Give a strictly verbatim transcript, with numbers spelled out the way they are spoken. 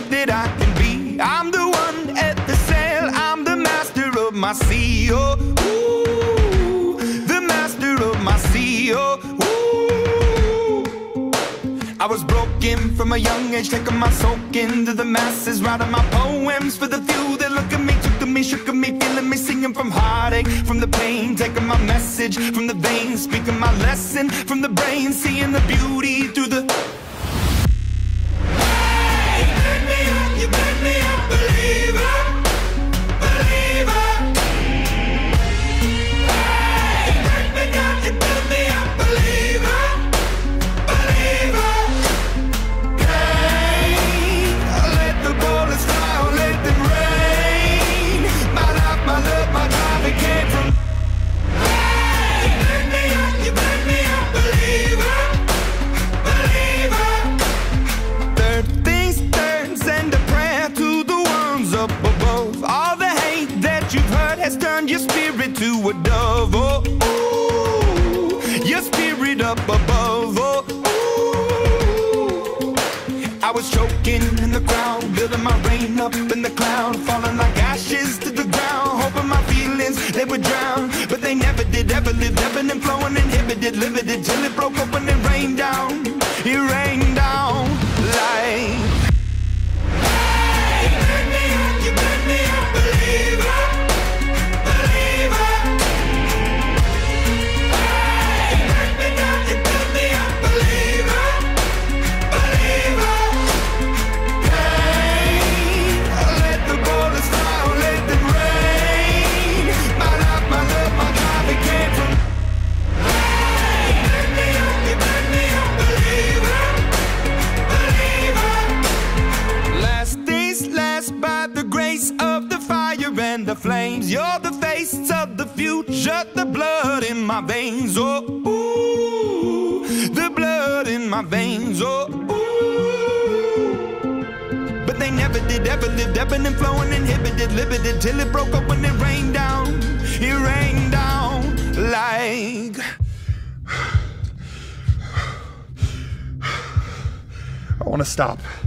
that I can be. I'm the one at the sail, I'm the master of my sea. Oh, ooh, the master of my sea. Oh, ooh. I was broken from a young age, taking my soak into the masses, writing my poems for the few that look at me, took to me, shook at me, feeling me, singing from heartache, from the pain, taking my message from the veins, speaking my lesson from the brain, seeing the beauty through the. Hey, you made me up, you made me a believer, believer. Hey, you break me down, you build me a believer, believer. Hey, let the bullets fly, or let them rain. My life, my love, my drive, it came from. Hey, you made me up, you made me a believer, believer. Third things third, send a prayer to the ones up above. All the hate that you've heard has turned your spirit to a dove. Oh, ooh, your spirit up above. Oh, ooh. I was choking in the crowd, building my rain up in the cloud, falling like ashes to the ground, hoping my feelings they would drown, but they never did. Ever lived, ebbing and flowing, inhibited, limited, till it broke open and rained down. It rained down like. Hey, you made me up, you made me a believer, believer. Hey, you break me down, you build me a believer, believer. Hey, let the bullets fly, or let them rain. My life, my love, my drive, it came from. Hey, you made me up, you made me a believer, believer. Last days last by the grace of the fire and the flames. You're the face of the future, the blood in my veins. Oh, ooh, the blood in my veins. Oh, ooh. But they never did, ever lived, ebbing and flowing, inhibited, limited, till it broke up when it rained down. It rained down like. I want to stop.